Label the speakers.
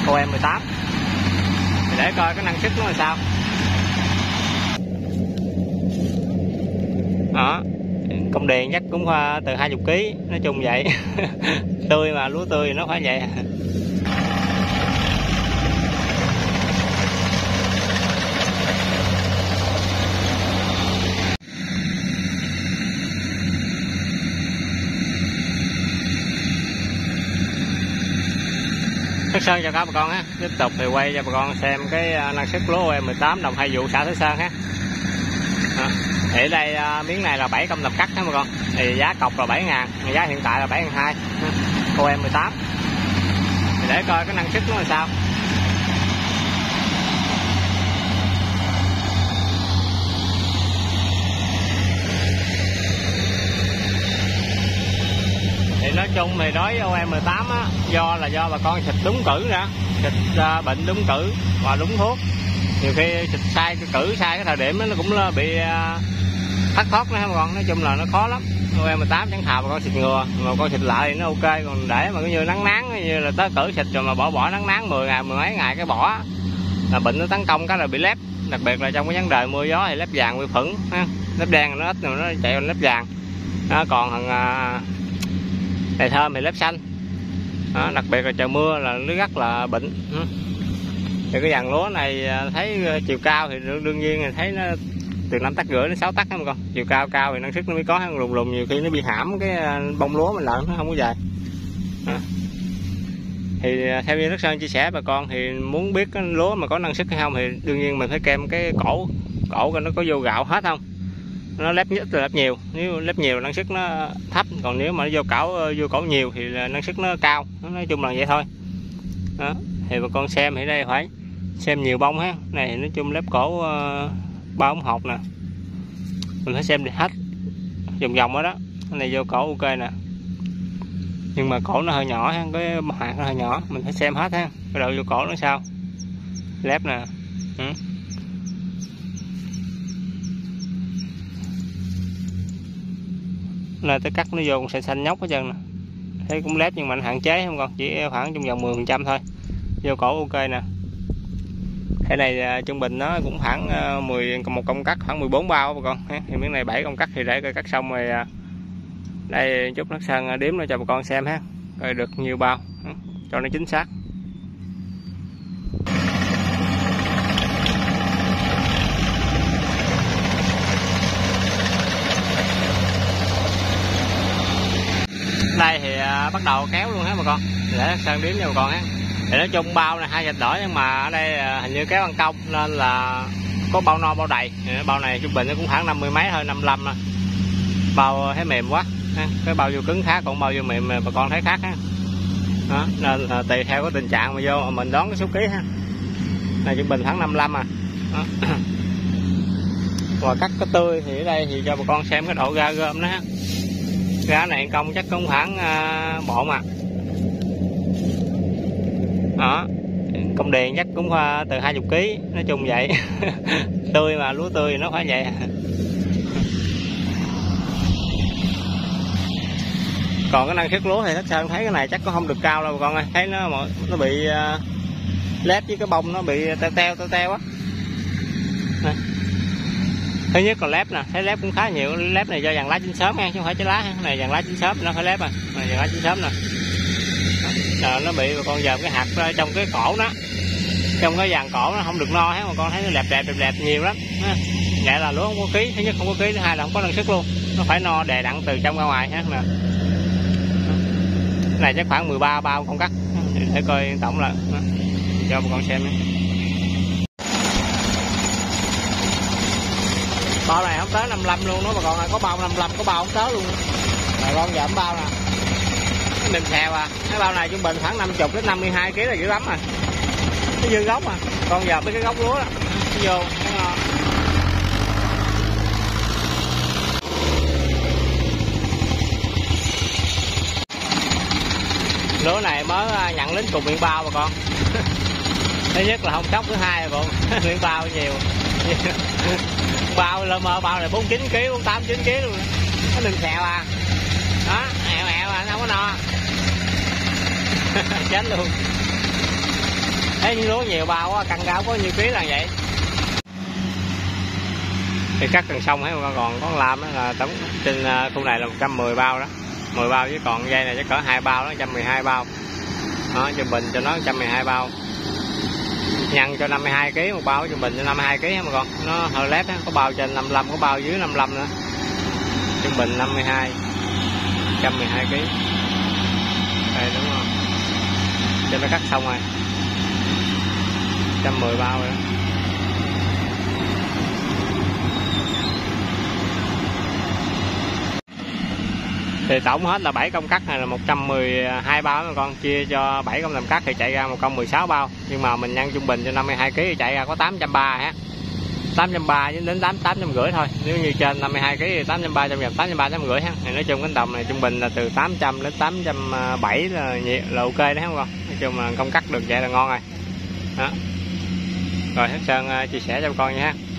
Speaker 1: OM18 để coi cái năng suất nó là sao. Đó, công điền chắc cũng từ 20 kg, nói chung vậy. Tươi mà, lúa tươi nó phải vậy. Thất Sơn chào các bà con ha, tiếp tục thì quay cho bà con xem cái năng suất lúa OM18 đồng 2 vụ xã Thất Sơn ha. Thì ở đây miếng này là 7 công tập cắt ha bà con, thì giá cọc là 7.000, giá hiện tại là 7.200 OM18 để coi cái năng suất nó là sao. Thì nói chung thì đối với OM18 á, do bà con xịt đúng cử nữa, xịt bệnh đúng cử và đúng thuốc. Nhiều khi xịt sai cái cử sai cái thời điểm đó, nó cũng bị thất thoát nữa bà con. Nói chung là nó khó lắm. OM18 chẳng thà bà con xịt ngừa, mà con xịt lại thì nó ok. Còn để mà như nắng nắng như là tới cử xịt rồi mà bỏ nắng nắng 10 ngày 10 mấy ngày cái bỏ là bệnh nó tấn công cái là bị lép. Đặc biệt là trong cái vấn đề mưa gió thì lép vàng bị phửng ha. Lép đen nó ít rồi nó chạy lên lép vàng. Đó, còn thằng đầy thơm thì lép xanh. Đó, đặc biệt là trời mưa là nó rất là bệnh. Thì cái dàn lúa này thấy chiều cao thì đương nhiên là thấy nó từ 5,5 tấc đến 6 tấc ha con. Chiều cao thì năng suất nó mới có, lùng lùng nhiều khi nó bị hãm cái bông lúa mình lợn nó không có dài. Thì theo như Thất Sơn chia sẻ bà con thì muốn biết cái lúa mà có năng suất hay không thì đương nhiên mình phải kèm cái cổ coi nó có vô gạo hết không, nó lép nhất là lép nhiều. Nếu lép nhiều năng suất nó thấp, còn nếu mà nó vô cổ nhiều thì là năng suất nó cao. Nói chung là vậy thôi. Đó, thì bà con xem thì đây phải xem nhiều bông ha. Này nói chung lép cổ 3 ống hột nè, mình phải xem được hết vòng vòng đó. Cái này vô cổ ok nè, nhưng mà cổ nó hơi nhỏ ha, cái hạt nó hơi nhỏ, mình phải xem hết ha. Cái độ vô cổ nó sao, lép nè. Này tới cắt nó vô cũng sẽ xanh nhóc hết trơn nè, thấy cũng lép nhưng mà hạn chế không con, chỉ khoảng trong vòng 10% thôi. Vô cổ ok nè. Cái này trung bình nó cũng khoảng một công cắt khoảng 14 bao bà con. Thì miếng này 7 công cắt thì để coi cắt xong rồi đây chút Thất Sơn đếm nó cho bà con xem ha, coi được nhiều bao cho nó chính xác. Đây thì bắt đầu kéo luôn ha bà con, để Thất Sơn đếm cho bà con ha. Thì nói chung bao này 2 vạch đỏ, nhưng mà ở đây hình như kéo ăn công nên là có bao no bao đầy. Bao này trung bình nó cũng khoảng 50 mấy thôi, 55 thôi. Bao thấy mềm quá, cái bao vô cứng khác, còn bao vô mềm bà con thấy khác ha. Đó, nên là tùy theo cái tình trạng mà vô mình đoán cái số ký ha. Này trung bình khoảng 55 à. Đó. Và cắt cái tươi thì ở đây thì cho bà con xem cái độ ra gom đó ha. Giá này công chắc cũng khoảng bộ mà. Đó, công điền chắc cũng từ 20 kg, nói chung vậy. Tươi mà, lúa tươi thì nó phải vậy. Còn cái năng suất lúa thì Thất Sơn thấy cái này chắc cũng không được cao đâu bà con ơi. Thấy nó bị lép với cái bông nó bị teo á. Thứ nhất là lép nè, thấy lép cũng khá nhiều. Lép này do dàn lá chín sớm nha, chứ không phải trái lá. Cái này dàn lá chín sớm nó phải lép à. Này dàn lá chín sớm nè. Nó bị bà con dòm cái hạt trong cái cổ đó, trong cái dàn cổ nó không được no hết, mà con thấy nó lẹp nhiều lắm. Vậy là lúa không có ký, thứ nhất không có ký, thứ hai là không có năng suất luôn. Nó phải no đè đặn từ trong ra ngoài ha. Nè, cái này chắc khoảng 13 bao con cắt để coi tổng là cho bà con xem nha. Bao này không tới 55 luôn đó bà con ơi, có bao 55, có bao không tới luôn. Bà con dòm bao nè, nó mềm xèo à. Cái bao này trung bình khoảng 50 đến 52 kg là dữ lắm à. Nó dư gốc à, con giờ mấy cái gốc lúa đó nó vô nó ngon. Lúa này mới nhận lính cùng miệng bao bà con. Thứ nhất là không sốc, thứ hai là còn miệng bao nhiều. Bao lơ mơ bao này 49 kg, 48, 9 kg luôn. Nó mềm xèo à. Đó, ẹo à, nó không có no. Chết luôn. Thấy lúa nhiều bao á, cân gạo có nhiêu ký là vậy. Thì cắt cần xong thấy còn có lam đó là tổng trên khu này là 110 bao đó, 10 bao chứ còn dây này chắc cỡ 2 bao đó, 112 bao đó, trung bình cho nó 112 bao, nhân cho 52 kg một bao, trung bình cho 52 kg mà con, nó hơi lép á, có bao trên 55, có bao dưới 55 nữa, trung bình 52, 112 kg. Đây đúng không, cho nó cắt xong rồi, 110 bao rồi đó. Thì tổng hết là 7 công cắt này là 112 bao mà con, chia cho 7 công làm cắt thì chạy ra một công 16 bao, nhưng mà mình nhân trung bình cho 52 kg thì chạy ra có 830 ha, 830 đến 850 thôi. Nếu như trên 52 kg thì 830 trăm 830 850 ha. Thì nói chung cánh đồng này trung bình là từ 800 đến 870 là ok đấy không con. Nói chung là công cắt được vậy là ngon rồi. Đó. Rồi Hết Sơn chia sẻ cho con nha ha.